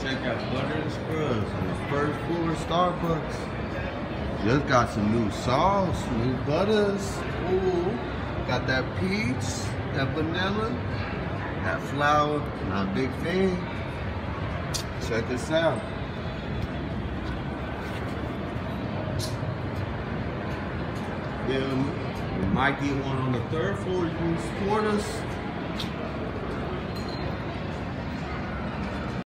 check out Butter and Scrubs on the first floor of Starbucks. Just got some new sauce, new butters. Ooh, got that peach, that vanilla, that flour. Not a big fan. Check this out. Then we might get one on the third floor. You can support us.